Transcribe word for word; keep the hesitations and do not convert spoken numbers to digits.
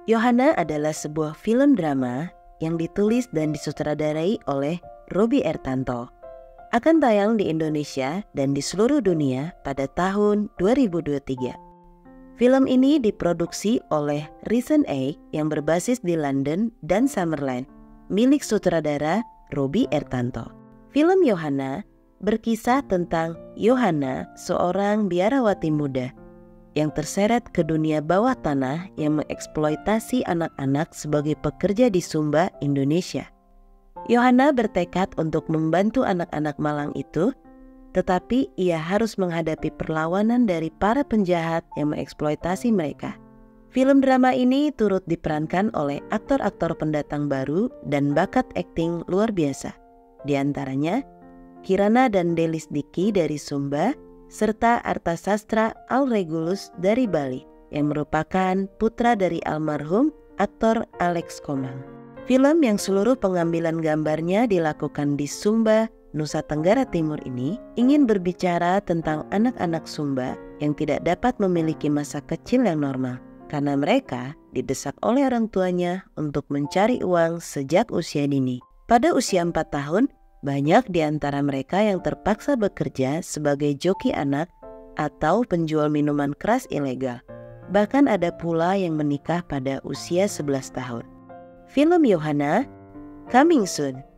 Yohana adalah sebuah film drama yang ditulis dan disutradarai oleh Robby Ertanto. Akan tayang di Indonesia dan di seluruh dunia pada tahun dua ribu dua puluh tiga. Film ini diproduksi oleh Risen Egg yang berbasis di London dan Summerland, milik sutradara Robby Ertanto. Film Yohana berkisah tentang Yohana, seorang biarawati muda yang terseret ke dunia bawah tanah yang mengeksploitasi anak-anak sebagai pekerja di Sumba, Indonesia. Yohana bertekad untuk membantu anak-anak malang itu, tetapi ia harus menghadapi perlawanan dari para penjahat yang mengeksploitasi mereka. Film drama ini turut diperankan oleh aktor-aktor pendatang baru dan bakat akting luar biasa. Di antaranya Kirana dan Delis Diki dari Sumba, serta Artasastra Alregulus dari Bali yang merupakan putra dari almarhum aktor Alex Komang. Film yang seluruh pengambilan gambarnya dilakukan di Sumba, Nusa Tenggara Timur ini ingin berbicara tentang anak-anak Sumba yang tidak dapat memiliki masa kecil yang normal karena mereka didesak oleh orang tuanya untuk mencari uang sejak usia dini. Pada usia empat tahun, banyak di antara mereka yang terpaksa bekerja sebagai joki anak atau penjual minuman keras ilegal. Bahkan ada pula yang menikah pada usia sebelas tahun. Film Yohana coming soon.